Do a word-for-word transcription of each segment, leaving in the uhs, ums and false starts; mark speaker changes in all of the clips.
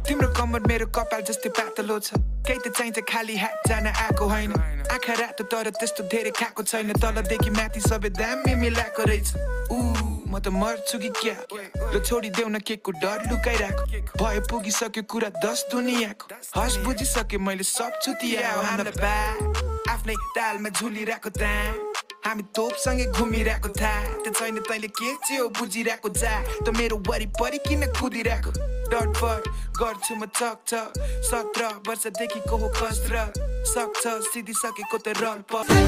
Speaker 1: तिम्रो कमर मेरो कपाल जस्तै पातलो छ केही त चाहिन्छ खाली हात जान आएको होइन आँखा रातो तर त्यस्तो धेरै खाएको छैन तलदेखि माथि सबै दामी मिलाएको रहेछ ऊ म त मर्छु कि क्या ल छोडिदेऊ न के को डर लुकाइराको भए पुगिसक्यो कुरा दस दुनियाँको हस बुझिसके मैले सब छुटिया आफ्नै तालमा झुलिरहेको ता हामी तोपसँगै घुमिरहेको थाहा त्यो छैन तैँले के चाहिँ हो बुझिरहेको जा त मेरो वरिपरि किन कुदिरहेको डटफट गर्छु म चक चक सत्र वर्षदेखिको हो कष्ट सक्छ सिधिसकेको त रल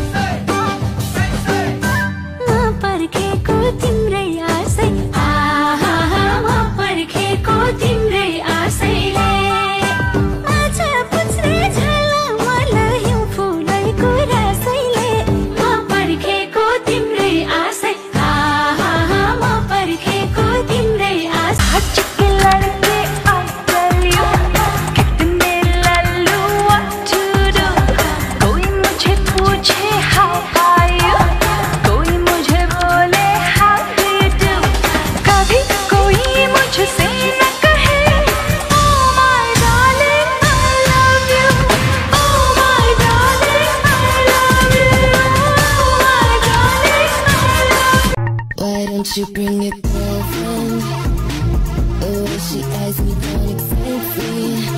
Speaker 2: पर्खेको तिम्रै आशै आहा म पर्खेको तिम्रै आशैले आज पुछ्रे झला मलाई फुलैको रसैले म पर्खेको तिम्रै आशै आहा म पर्खेको तिम्रै आशै हटके लड़के I tell you कितने लल्लू what to do कोई मुझे पूछे how are you कोई मुझे बोले how do you do कभी कोई मुझसे न कहे oh my darling I love you oh my darling I love you oh my darling I love you why don't you bring your girlfriend oh she asks me don't expect me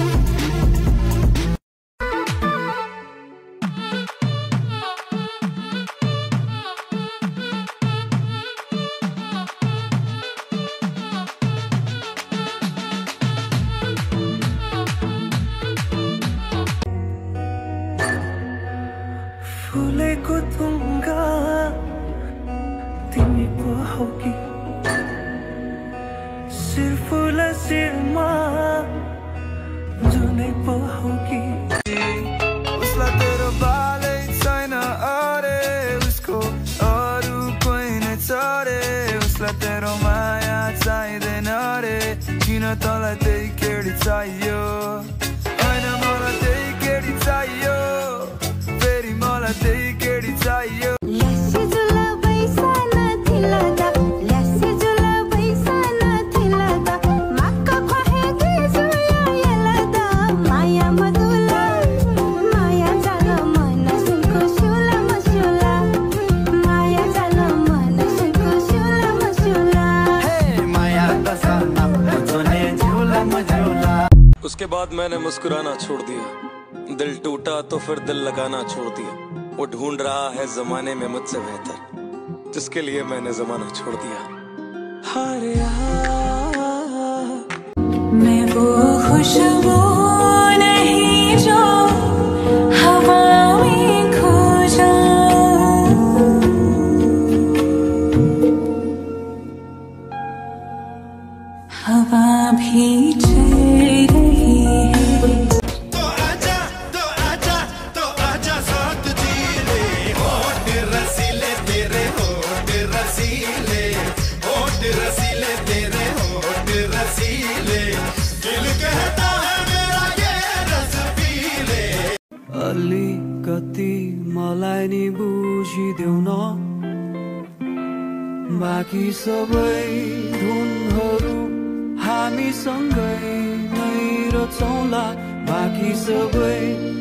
Speaker 3: फुलेको तुङ्गा तिमी पो हौ कि शिर फुल शिरमा जुनै पो हौ कि उसलाई तेरो बालै छैन अरे उसको अरू कोही नै छ रे उसलाई तेरो माया चाहिँदैन रे किन तँलाई त्यही केडी चाहियो होइन मलाई त्यही केडी चाहियो फेरि मलाई त्यही केडी चाहियो
Speaker 2: लस्सी जुला बैसाना थिलदा लस्सी जुला बैसाना थिलदा मक्का खोहे दिजुया यलदा माया मधुला माया जाला मन सुनको शुला मशुला माया जाला मन सुनको शुला मशुला
Speaker 3: हे माया दसा ना तुझने झूला मझूला
Speaker 4: उसके बाद मैंने मुस्कुराना छोड़ दिया दिल टूटा तो फिर दिल लगाना छोड़ दिया वो ढूंढ रहा है जमाने में मुझसे बेहतर जिसके लिए मैंने जमाना छोड़ दिया हारे
Speaker 2: मैं वो खुशबू नहीं जो हवा में खो जाऊं हवा भी चल रही है
Speaker 3: अलिकति मलाई नि बुझिदेऊ न बाँकी सबै धुनहरू हामीसँगै नै रचौँला बाँकी सबै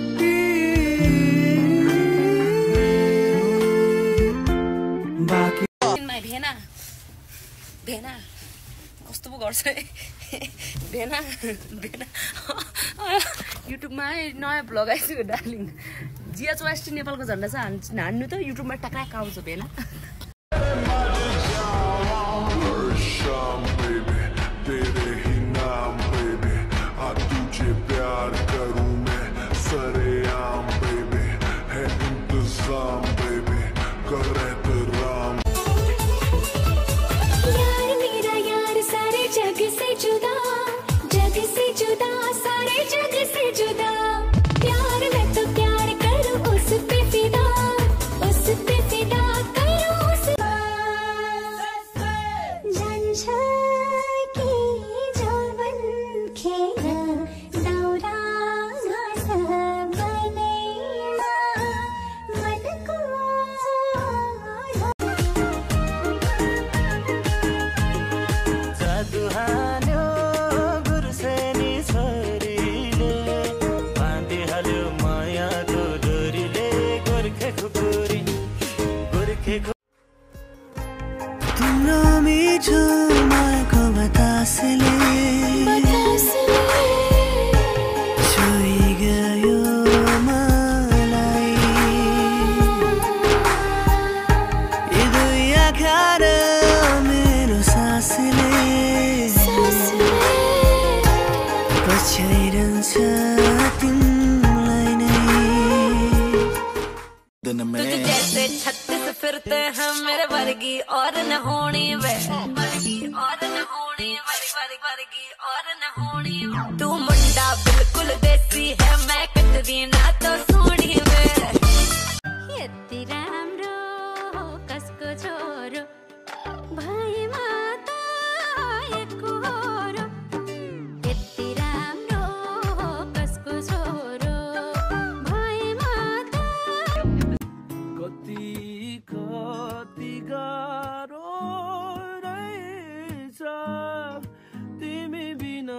Speaker 3: बाँकी
Speaker 5: भेना भेना कस्तो पो गर्छ भेना भेना युट्युबमा नयाँ भ्लग आइसक्यो डार्लिङ जिया चौरासी नेपालको झन्डा छ हान्नु त युट्युबमा टक्राक आउँछ भेना
Speaker 2: प्यार मैं तो प्यार करूं उस पे फिदा उस पे फिदा करूं
Speaker 3: तिम्रो मिठो मायाको बतासले छोइ गयो मलाई यी दुई आँखा र मेरो सासले पछ्याइरहन्छ तिमीलाई नै।
Speaker 6: तुझ जैसे छत्तीस फिरते हैं मेरे वर्गी और न होनी वे वर्गी और न होनी वर्गी वर्गी वर्गी और न होनी। तू मुंडा बिल्कुल देसी है मैं कटरी ना तो सोनी वे।
Speaker 2: यति राम्रो कसको छोरो भएमा त एकहोरो। यति राम्रो कसको छोरो भएमा त
Speaker 3: कति कति गाह्रो रहेछ तिमी बिना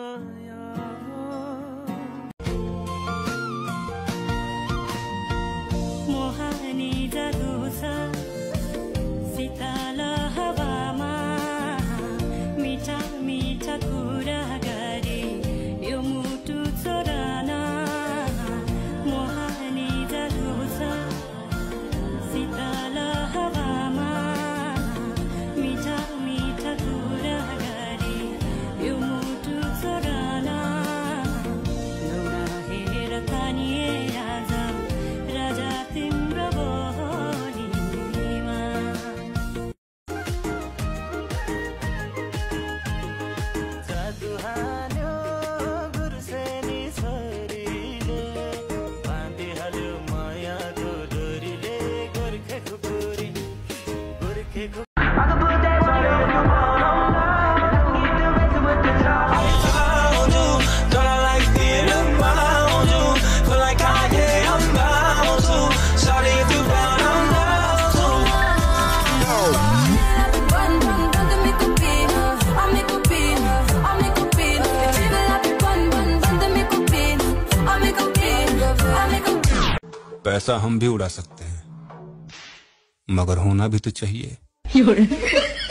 Speaker 2: मोहनी जादु छ शीतल हावामा मिठा मिठा कुरा गरे यो मुटु चोरान। मोहनी जादु छ शीतल हावामा मिठा मिठा कुरा गरे यो मुटु चोरान। नहेर तानिए राजा राजा तिम्रो बोलीमा।
Speaker 3: जादु हान्यो गुरुसेनी छोरीले बाँधिहाल्यो मायाको डोरीले गोर्खेको गोरी गोर्खेको
Speaker 7: पैसा हम भी उड़ा सकते हैं मगर होना भी तो चाहिए।